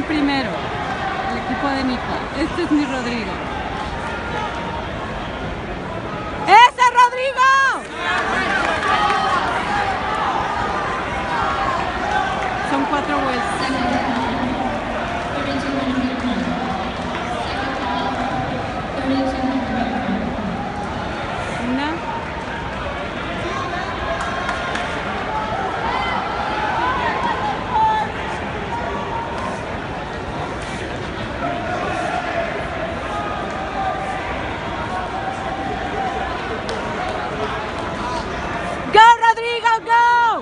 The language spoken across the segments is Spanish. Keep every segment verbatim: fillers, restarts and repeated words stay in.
primero, el equipo de Neuqua. Este es mi Rodrigo. ¡Ese Rodrigo! Son cuatro vueltas. Una. Go, Rodrigo, go!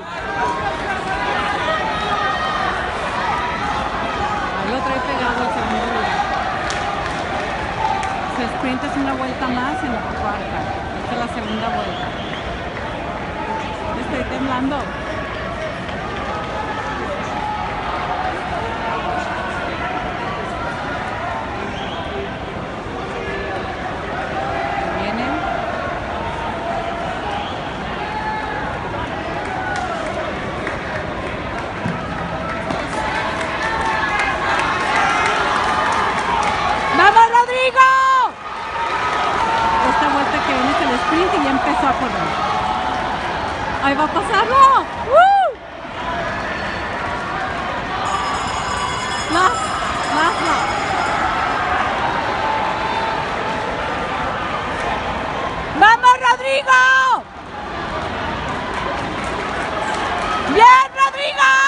Ahí lo trae pegado el segundo lugar. Se sprint es una vuelta más en la cuarta. Esta es la segunda vuelta. Estoy temblando. ¡Vamos, Rodrigo! Esta vuelta que viene es el sprint y ya empezó a correr. ¡Ahí va a pasarlo! ¡Woo! ¡Las! ¡Las! ¡Las! ¡Vamos, Rodrigo! ¡Bien, Rodrigo!